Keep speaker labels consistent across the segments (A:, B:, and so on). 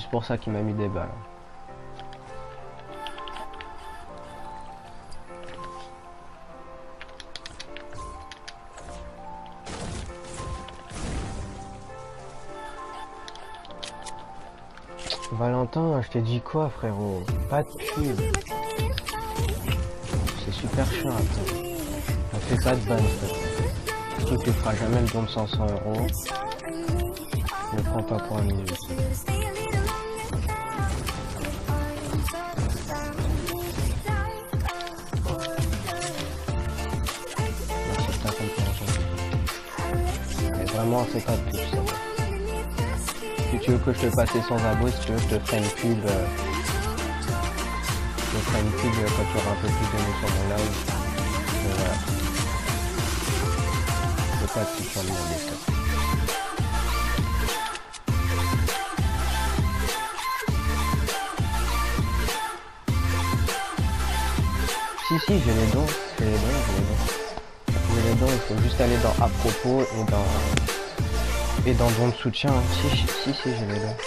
A: c'est pour ça qu'il m'a mis des balles. Valentin, je t'ai dit quoi, frérot? Pas de pub. C'est super chiant après. Ça fait pas de ban, frérot. Surtout que tu feras jamais le don de 500 euros. Ne prends pas pour un minute. Merci de ta compréhension. Mais vraiment, c'est pas de pub, ça. Si tu veux que je te passe sans abo, si tu veux, je te ferai une pub. Je te ferai une pub quand tu auras un peu plus de nous sur mon live. Mais voilà. C'est pas de pub sur le monde. Si, j'ai les dons. J'ai les dons, il faut juste aller dans à propos et dans don de soutien. Si, j'ai les dons.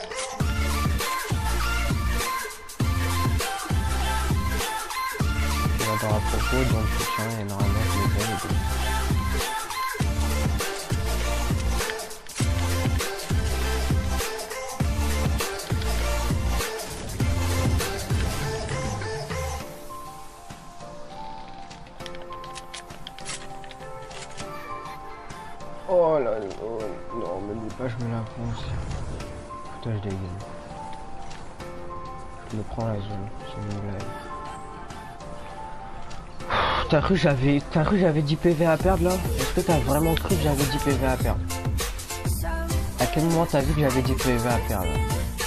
A: Tu vas dans à propos, don de soutien et normalement je les ai les deux. Oh là là, non, me dis pas, je me la prends aussi. Putain, je dégaine. Je me prends la zone, c'est une blague. T'as cru que j'avais 10 PV à perdre là? Est-ce que t'as vraiment cru que j'avais 10 PV à perdre? À quel moment t'as vu que j'avais 10 PV à perdre là?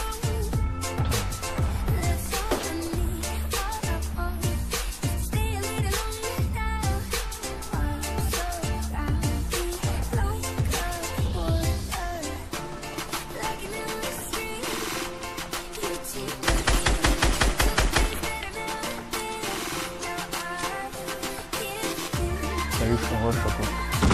A: Salut Choro, Choco.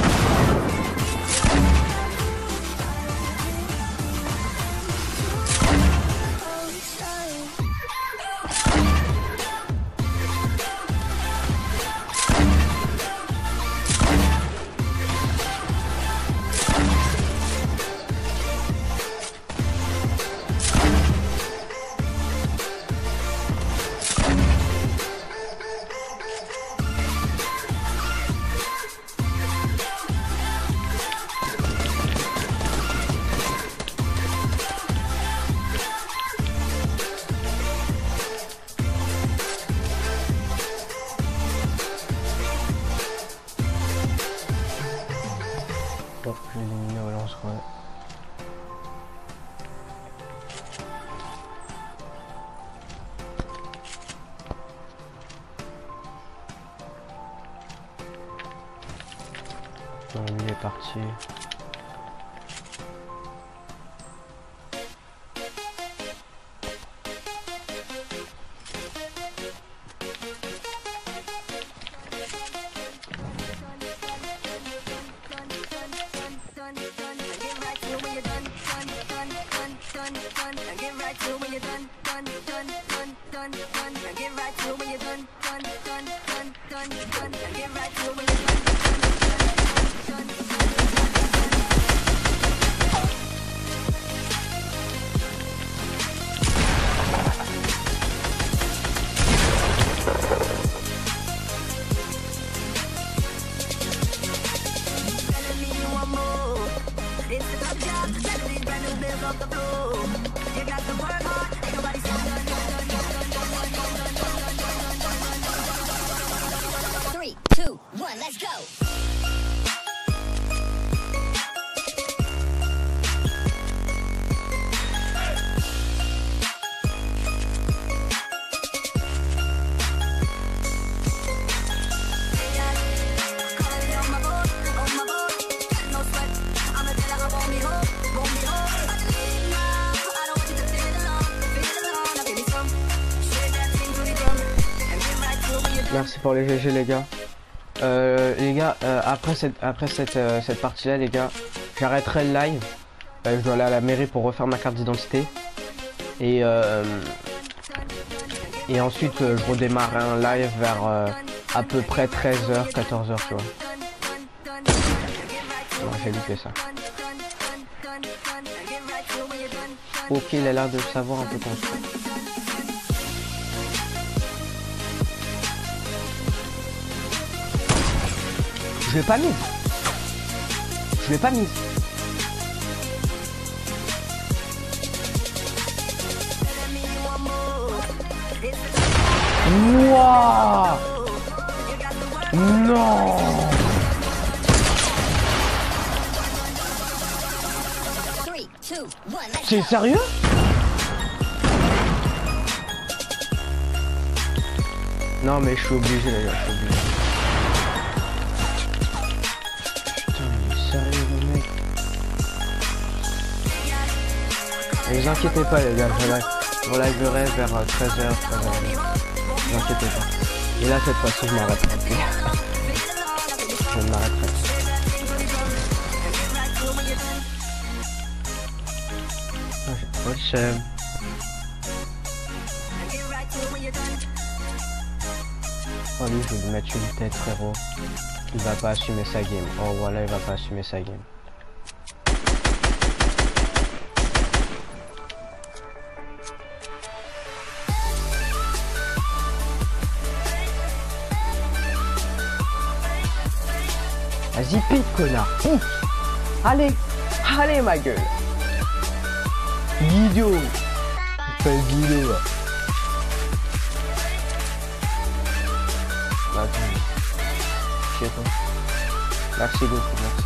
A: Je vais éliminer au lance-roy. Donc lui il est parti.
B: Three, two, one, let's go.
A: Merci pour les GG les gars. Les gars, après cette partie là les gars, j'arrêterai le live. Je dois aller à la mairie pour refaire ma carte d'identité. Et ensuite je redémarre un live vers à peu près 13h, 14h, tu vois. Non, j'ai loupé ça. Ok, il a l'air de savoir un peu construire. Je l'ai pas mis. Je l'ai pas mis. Wouah! Non! C'est sérieux? Non mais je suis obligé les gars, je suis obligé. Putain mais sérieux le mec. Ne vous inquiétez pas les gars, je liverai vers 13h, 13h. Ne vous inquiétez pas. Et là cette fois-ci je m'arrêterai plus. Je m'arrêterai. Ah, j'ai trop le seum. Oh lui je vais lui mettre une tête frérot. Il va pas assumer sa game. Oh voilà il va pas assumer sa game. Vas-y pique connard. Pique. Allez. Allez ma gueule. Guido. Fais le Guido là. Attends. Merci beaucoup, merci.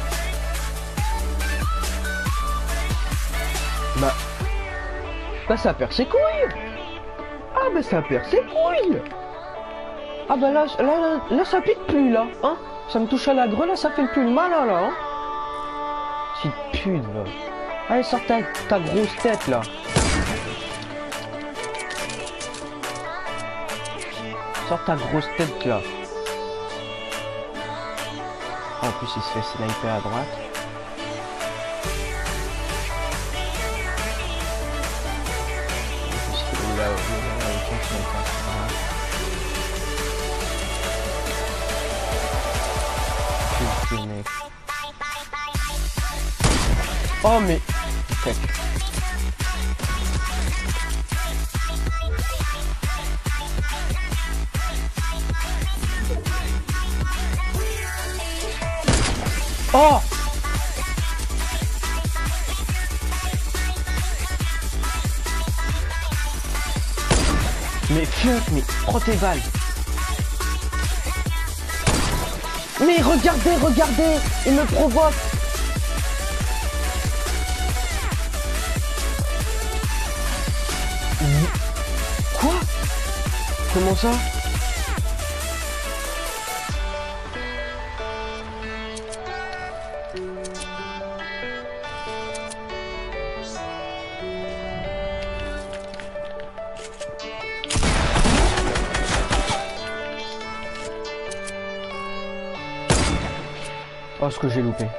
A: Bah ça perd ses couilles. Ah bah ça perd ses couilles. Ah bah là ça pique plus là, hein. Ça me touche à la grue là, ça fait plus le mal là, hein. Petite pute va. Allez sors ta grosse tête là. Sors ta grosse tête là. En plus il se fait sniper à droite. En plus il a aucun sniper. Putain mec. Oh mais. Tac. Oh! Mais fuck, mais prends tes balles. Mais regardez, il me provoque. Quoi? Comment ça? Oh, ce que j'ai loupé.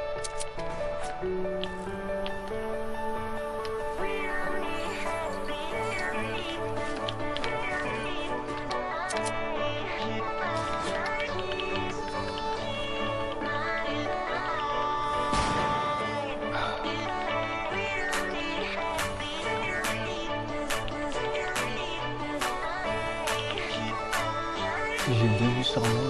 A: J'ai 2 vues sur moi.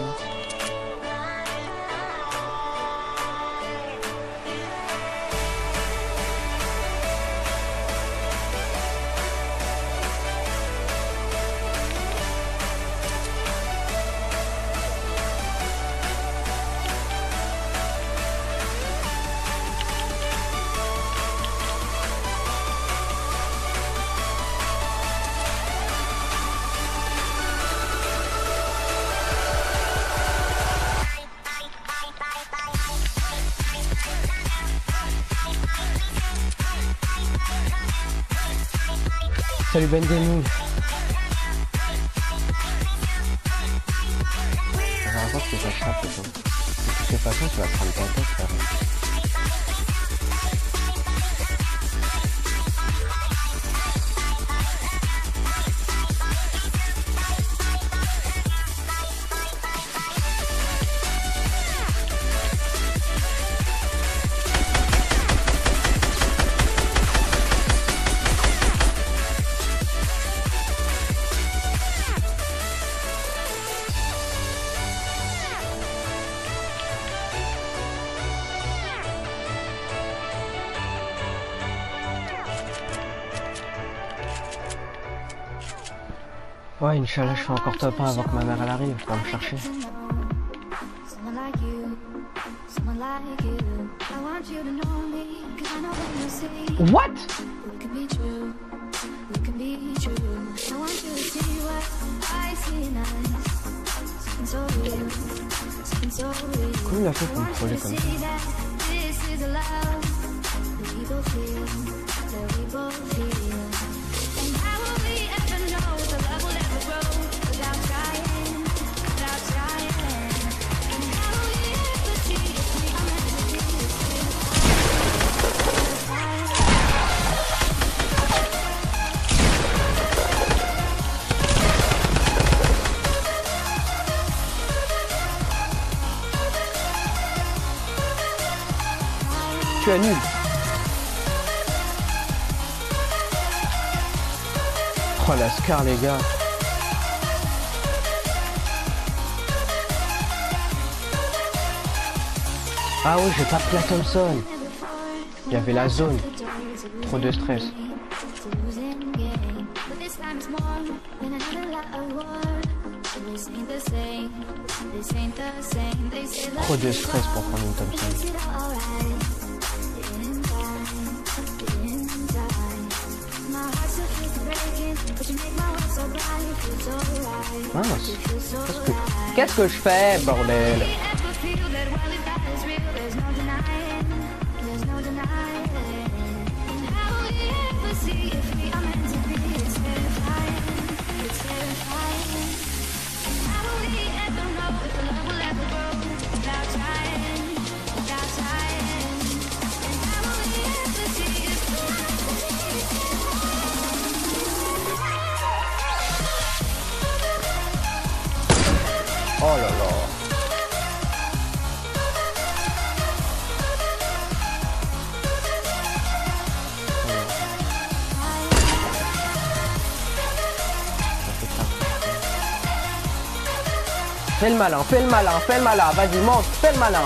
A: Salut Ben Gaming. On va voir ce que ça sera plutôt. De toutes les façons, tu vas prendre ta tête, frère. Ouais, Inch'Allah, je fais encore top 1 avant que ma mère elle arrive pour me chercher. What? Comment il a fait pour me troller comme ça? Tu es nul. Oh la Scar les gars. Ah oui, j'ai pas pris la Thompson. Il y avait la zone. Trop de stress. Trop de stress pour prendre une Thompson. Mince. Qu'est-ce que je fais, bordel? Oh là là. Fais le malin, fais le malin, fais le malin. Vas-y, monte, fais le malin.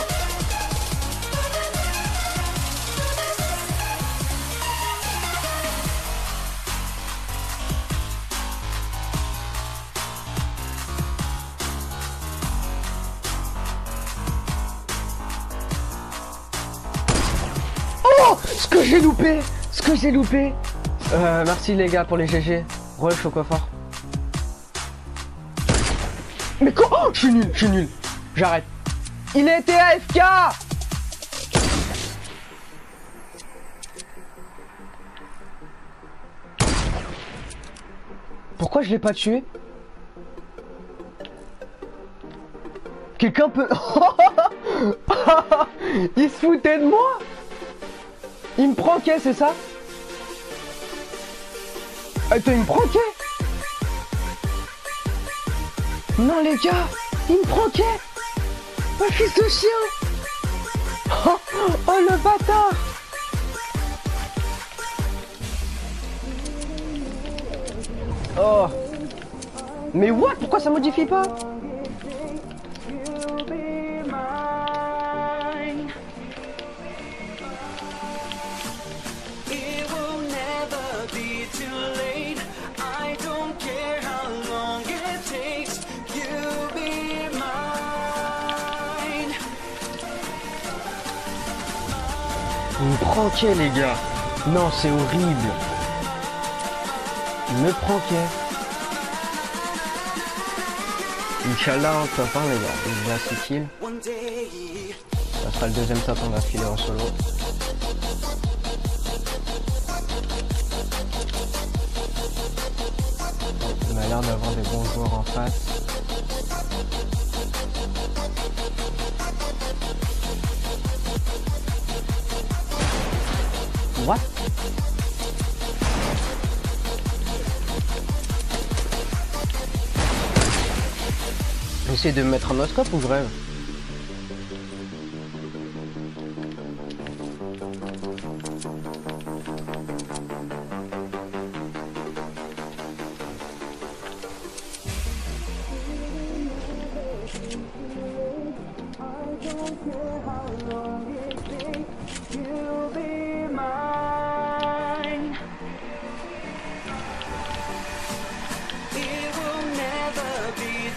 A: Ce que j'ai loupé. Ce que j'ai loupé. Merci les gars pour les GG. Rush au coffre. Mais quoi? Oh, je suis nul. J'arrête. Il était AFK. Pourquoi je l'ai pas tué? Quelqu'un peut... Il se foutait de moi. Il me pranquait, c'est ça? Attends, il me pranquait? Non les gars, il me pranquait. Un fils de chien. Oh, oh le bâtard. Oh. Mais what? Pourquoi ça modifie pas? Il me pranquait les gars. Non, c'est horrible. Il me pranquait. Inch'Allah, on top 1 les gars. Déjà 6 kills. Ça sera le deuxième top 1 d'affilée en solo. On a l'air d'avoir des bons joueurs en face. What? J'essaie de me mettre un oscope ou je rêve?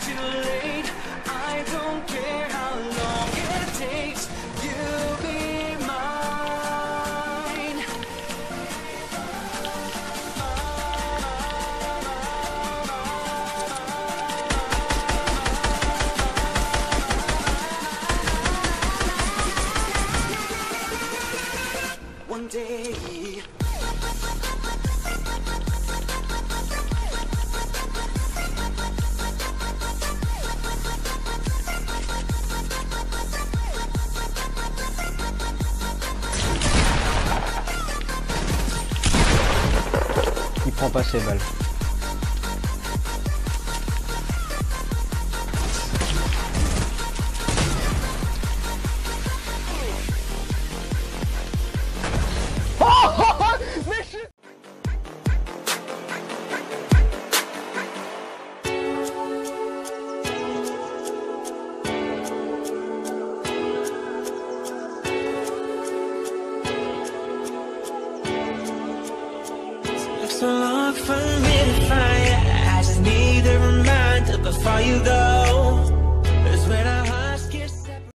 C: too late. I don't care how long it takes. You'll be mine. One day.
A: Il prend pas ses balles.
C: So long for me to find. I just need a reminder before you go.